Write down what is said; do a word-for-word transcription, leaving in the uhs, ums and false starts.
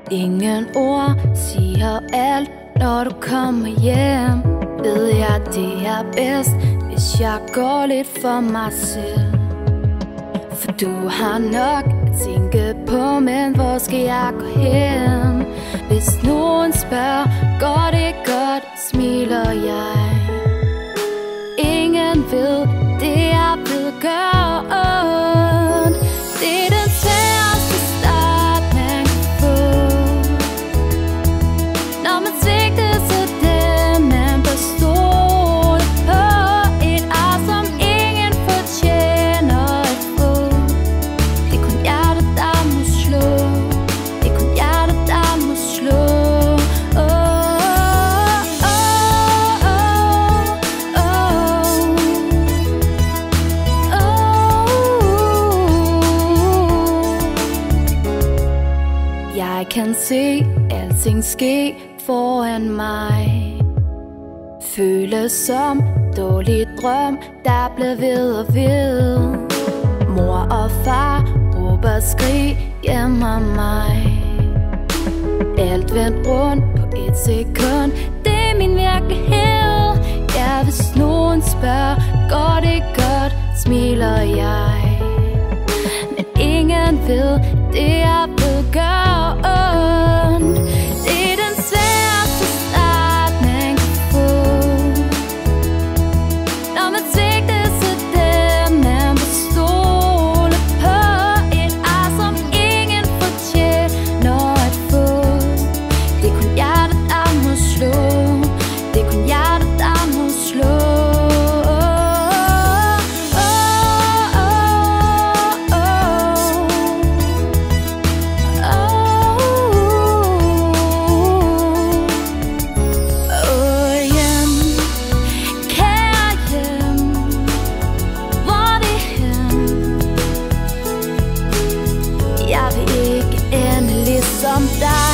Ingen ord siger alt, når du kommer hjem. Ved jeg, det er bedst, hvis jeg går lidt for mig selv. For du har nok at tænke på, men hvor skal jeg gå hen? Hvis nogen spørger, går det godt, smiler jeg. Ingen ved, det jeg ved gør ondt. Det er den sværeste start, man kan få, når man sigter til det, man bør stole på. Et ar, som ingen fortjener at få. Det er kun hjertet, der må slå. Det er kun hjertet, der må slå. Jeg kan se alting ske foran mig. Føles som dårlig drøm, der bliver ved og ved. Mor og far råber skrig hjemme om mig. Alt vendt rundt på et sekund, det er min virkelighed. Ja, hvis nogen spørger, går det godt, smiler jeg. Men ingen ved, det jeg ved gør ondt. Det er den sværeste start, man kan få, når man sigter til det, man vil stole på. Et ar, som ingen fortjener at få. Det er kun hjertet, der må slå. Det er kun hjertet, der må slå. Jeg vil ikke ende ligesom dig.